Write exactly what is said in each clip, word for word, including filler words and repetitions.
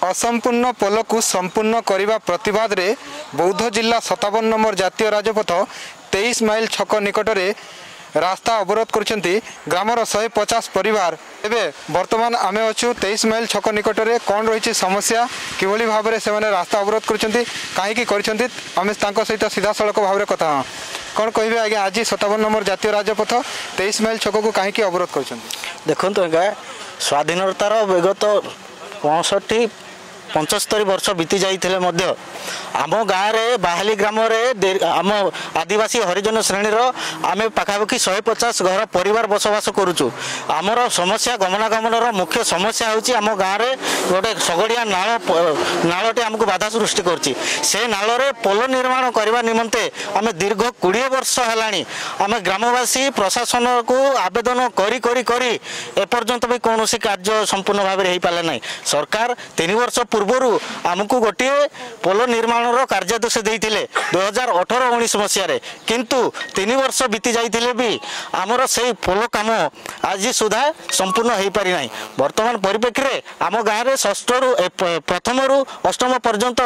असंपूर्ण पोल को संपूर्ण करने प्रतिवाद रे बौद्ध जिला सत्तावन नंबर जातीय राजपथ तेईस माइल छक निकट में रास्ता अवरोध कर ग्रामर शहे पचास परिवार एवं बर्तमान आम अच्छु तेईस माइल छक निकट में कौन रही समस्या किभली भाव में से रास्ता अवरोध करें आम सहित सीधा सड़क भाव में कथा कौन कहे आज्ञा आज सत्तावन नंबर जातीय राजपथ तेईस माइल छक को कहीं अवरोध कर देखो आज्ञा स्वाधीनतार विगत पैंसठी पंचस्तरी वर्ष बीती जाइए आम गाँव में बाहाली ग्राम आम आदिवासी हरिजन श्रेणी आम पाखापाखि शहे पचास घर परिवार बसवास करुचु आमर समस्या गमनागमन मुख्य समस्या होची आम गाँव में गोटे सगड़िया नाल नालटे आमको बाधा सृष्टि करछि से नाल पोल निर्माण करने निमंते आम दीर्घ कोड़े वर्ष है आम ग्रामवासी प्रशासन को आवेदन करी करी करी एपर्यंत भी कौन कार्य संपूर्ण भाव में हो पारे ना सरकार तीन वर्ष पूर्वर आमको गोटे पोल निर्माण कार्यादेश देते दुई हजार अठर उन्नीस मसीह किंतु तीन वर्ष बीती जाइए भी आमर से पोल कम आज सुधा संपूर्ण हो पारि ना वर्तमान परिप्रेक्षी में आम गाँव में षष्ठ रु प्रथम रु अष्टम पर्यंत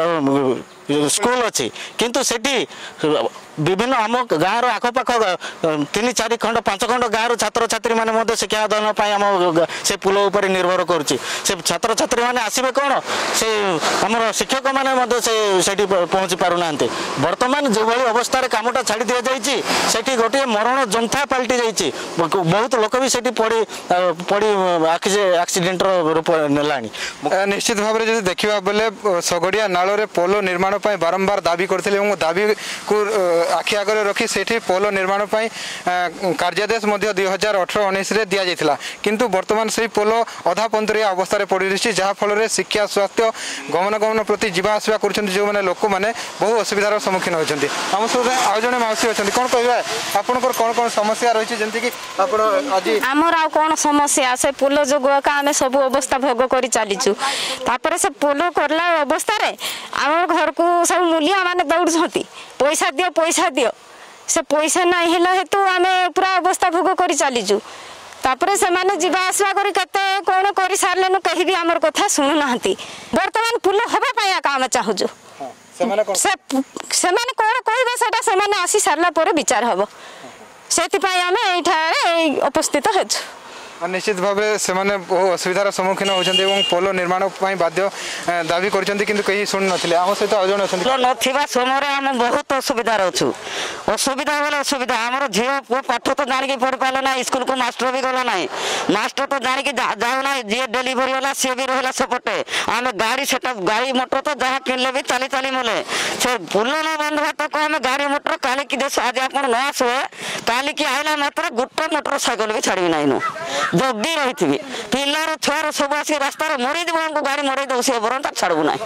स्कूल अच्छी किंतु सेठी विभिन्न आम गाँव आखपाख तीन चार खंड पांच खंड गाँव छात्र छात्री मैंने शिक्षा अध्ययन आम से पुल उपर निर्भर करुच्ची से छात्र छात्री मैंने आसवे कौन से आम शिक्षक मैंने से पहुँची पारना बर्तमान जो भाई अवस्था कामटा छाड़ी दि जाती गोटे मरण जंथा पलटि जाइए बहुत लोक भी से पड़ी पड़ी एक्सीडेंट रूप नेला निश्चित भाव में देखा बेले सगड़िया नाल पोल निर्माण बारंबार दाबी करते दाबी को आखि आगे रखी से पोल निर्माण कार्यादेश दुई हजार अठर उन्नीस दि जाता किंतु बर्तमान से पोल अधा पंतरिया अवस्था पड़ रही जहाँफल शिक्षा स्वास्थ्य गमनागमन प्रति जीवा आसवा कर जो मैंने लोक मैंने बहु असुविधार सम्मुखीन होती आम सब आज जन मौसी अच्छा कौन कह आपंकर कौन कौन समस्या रही जमीक आज आमर आ कौन समस्या से पोल जो आम सब अवस्था भोग कर चलीचु से पोल करला अवस्था आम घर को सब मूलिया माने दौड़ पैसा दियो पैसा दियो से पैसा नहीं है हेतु आम पूरा अवस्था भोग कर चलीचु तापर से माने जीवा आसवा करी कते कौन कर सारे कहीं भी आमर कथा शुणुना बर्तमान पुल हवापाई आम चाहूँ से कौन कहबे से आसी सारा पर विचार हम से आम ये उपस्थित हो निश्चित भाव से बहु असुविधार सम्मुखीन होती पोल निर्माण बाध्य दाबी कर कहीं शुणु ना आम सहित आज जन अच्छा समय आम बहुत असुविधा अच्छु असुविधा बोले असुविधा आम झी पु पाठ तो जाणी पढ़ी पारे ना स्कूल को मास्टर भी गला ना मास्टर तो जाणी जाऊना जी डेलीवरी वाला सी भी रहा सेपटे आम गाड़ी से गाड़ी मोटर तो जहाँ किनले भी चली चली मले से पुल न बंध तक आम गाड़ी मोटर काली की देश आज आप न आसवे काली की आइला मात्र गोटे मोटर साइकिल भी छाड़ी ना जगी रही थी पिलार छुआर सब आस रास्ता मरीद गाड़ी मरई दे बरंता छाड़ू ना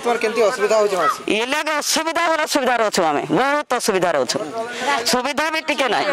ये लगे असुविधा बोले असुविधा अच्छु आम बहुत असुविधा अच्छु सुविधा भी टिके ना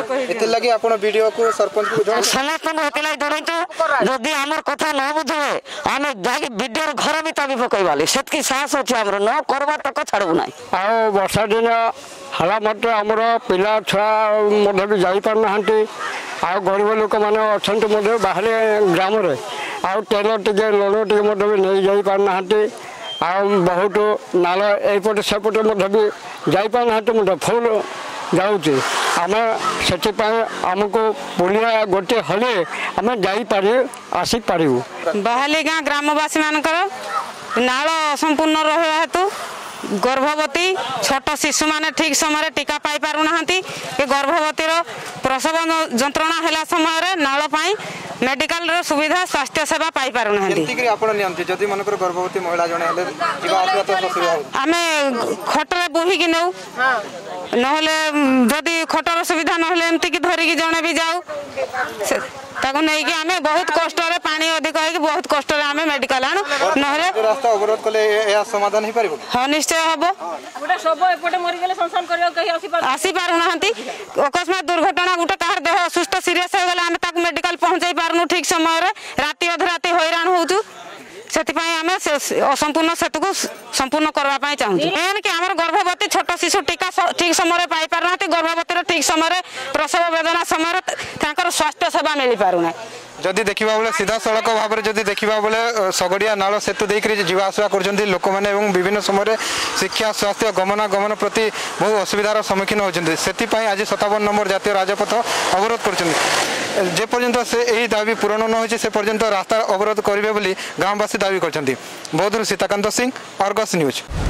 समस्त जदि आमर कथा न बुझे आम जाकि विडियो घर भी ताबी पकईवाली से साहस अच्छे आम न करवा तक छाड़ू ना आ वर्षा दिन हला मत आमर पिला छुआ भी जापारना आ गरीब लोक मैंने अच्छा बाहर ग्राम आउ तेल टे लुण टे भी नहीं जापारना आ बहुत नाल एपटे सेपटे भी जापारना फुल जाऊँच आम से आमको पुलिया गोटे हले आम जापार आसी पारू बाहाली गाँ ग्रामवासी मानकर नाल असंपूर्ण रहा हेतु गर्भवती छोट शिशु माने ठीक समय टीका पाई पारुना गर्भवती प्रसव जंत्रणा है समय नाल मेडिकल रो सुविधा स्वास्थ्य सेवा पाई पारुना गर्भवती महिला आमे खटरे बोहिकी नौ नहले जदि खटर सुविधा नहले एमती की धरिकी जणे भी जाऊ ताको नहीं कि आमे बहुत कष्ट रे पानी अधिक है कि बहुत कष्ट रे आमे मेडिकल आनु नहले रास्ता अवरोध कले या समाधान ही परिबो हां निश्चय हबो गोटे सब एपटे मरि गेले संसान करियो कहि आसी पार आसी पारु नाहंती अकस्मात दुर्घटना गोटे कार देह असुस्थ सीरियस हो गेला आमे ताको मेडिकल पहुंचाई पारनु ठीक समय रे राती अधराती हैरान होउछु आम असंपूर्ण सेतु को संपूर्ण करने चाहूँ मेन कि आम गर्भवती छोट शिशु टीका ठीक समय पाई पारना गर्भवती ठीक समय प्रसव वेदना समय स्वास्थ्य सेवा मिल पारना जदि देखा बेले सीधा सड़क भाव में जदि देखा बेले सगड़िया नाल सेतु देकर जावासवा कर लोक मैंने विभिन्न समय शिक्षा स्वास्थ्य गमनागमन प्रति बहुत असुविधार सम्मुखीन होती से आज सतावन नंबर जातीय राजपथ अवरोध करपर्यंत से यही दाबी पूरण न हो से पर्यंत रास्ता अवरोध करेंगे गाँववासी दाबी कर। बौद्धरू सीताकांत सिंह, अर्गस न्यूज।